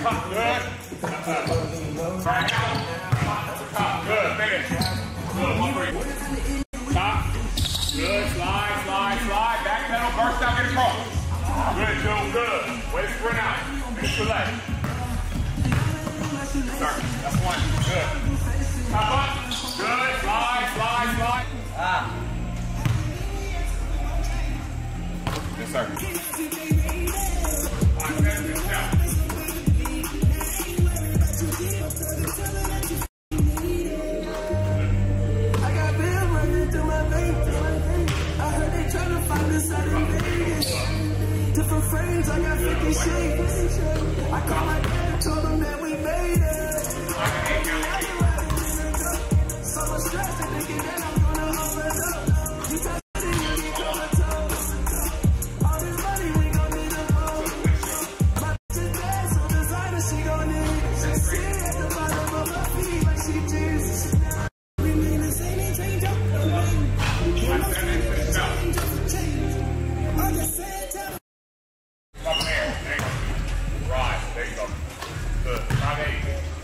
top, good. Right out. Top, good, finish. Good, 1 3. Top, good, slide, slide, slide. Back pedal, burst out, get across. Good, Joe, good. Way to sprint out. Finish your leg. Start, that's 1, good. Top up, good, slide, slide, slide. Yes, sir. All right, finish, now. Different frames, I got 50 shades. I called my dad and told him that we made it. So much stress that they get I'm gonna open up. You touch it, you get comatose. All this money, we gon' need a loan. My bitch is bad, so designer, she gon' need it. She see it at the bottom of her feet like she Jesus. We mean the same, ain't change up. I'm just saying, tell me. Up there, there you go. Right, there you go. Good. 5 8.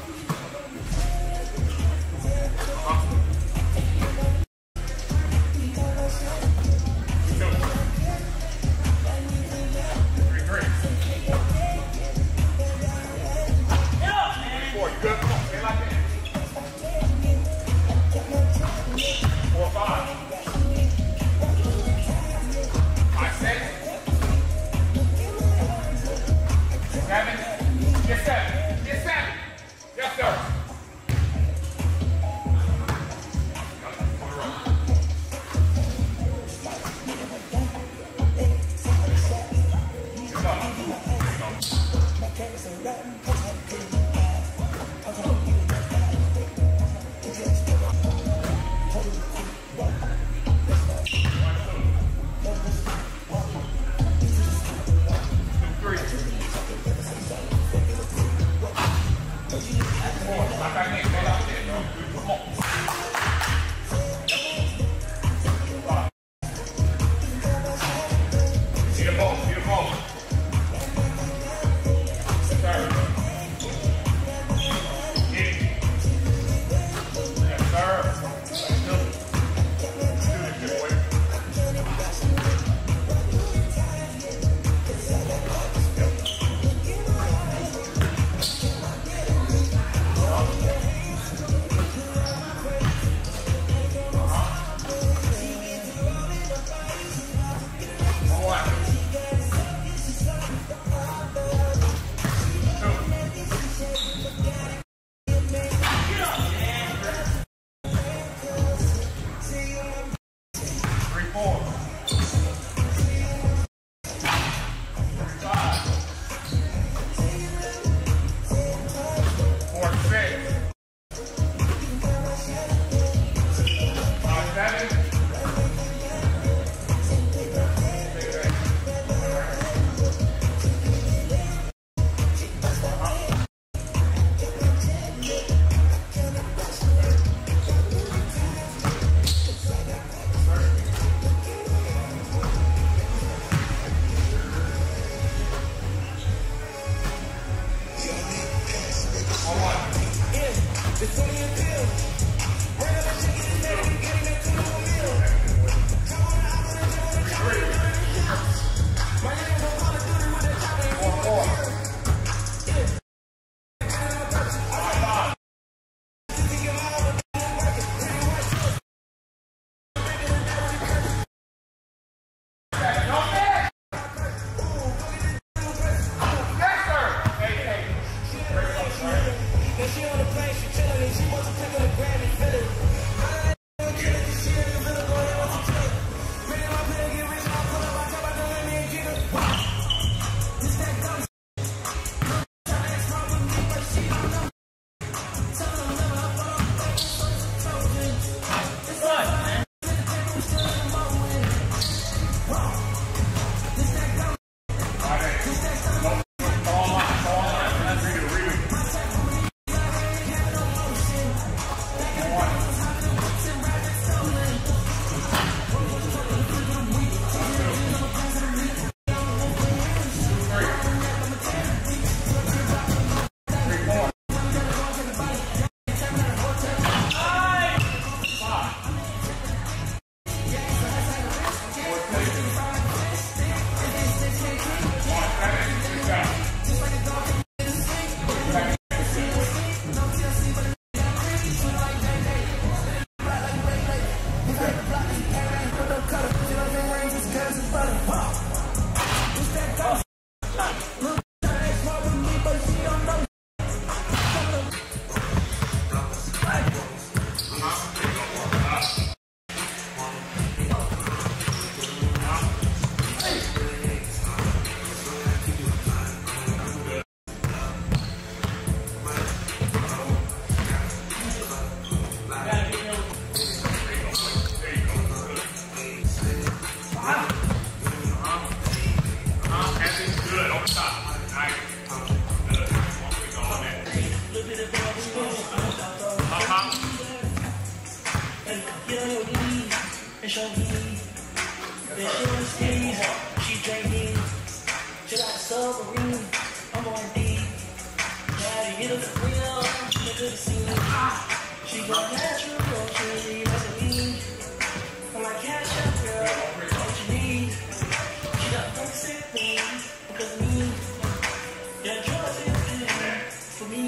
show me. Then she was sneeze. She drank me. She like a submarine. I'm on deep. Gotta get up for real. Look at the scene. She got natural. She really doesn't need. I'm like, cash up, girl. What you need? She got funk sick things because of me. Yeah, drugs is good for me.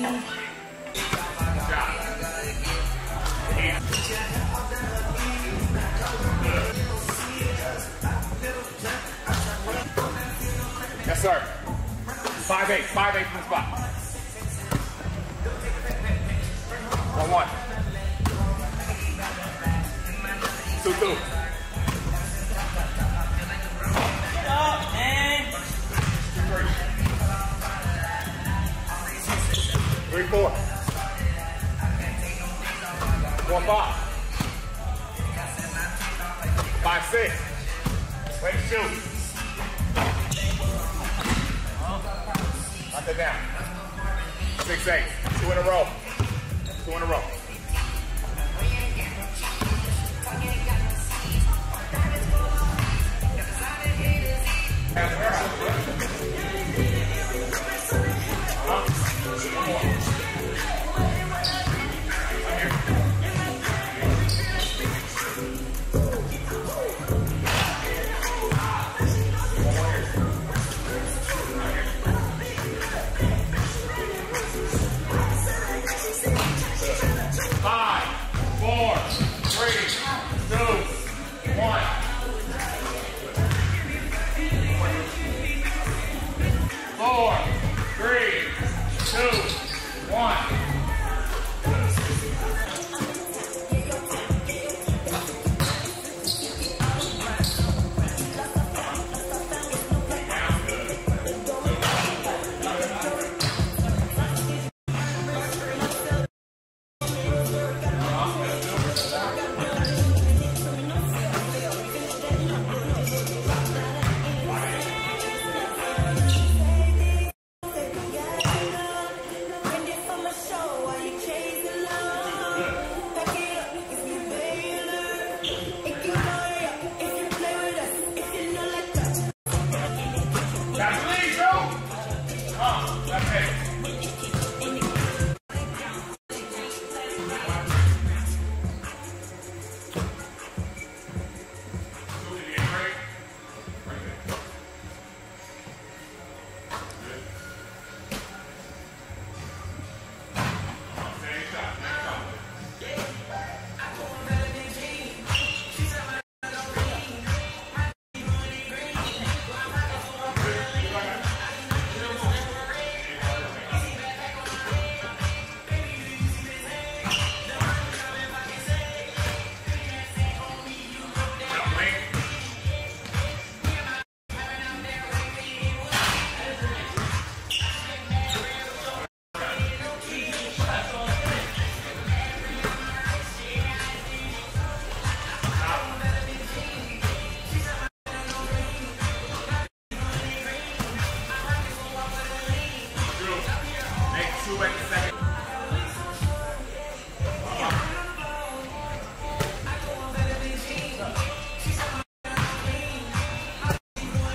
Yes, sir. 5'8", 5'8" from the spot. 1-1. 2-2. Get up, man. 3-4. 4-5. 5-6. Way to shoot. Knock it down. 6-8. 2 in a row. 2 in a row.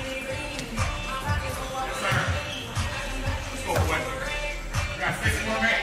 Got 6 more minutes.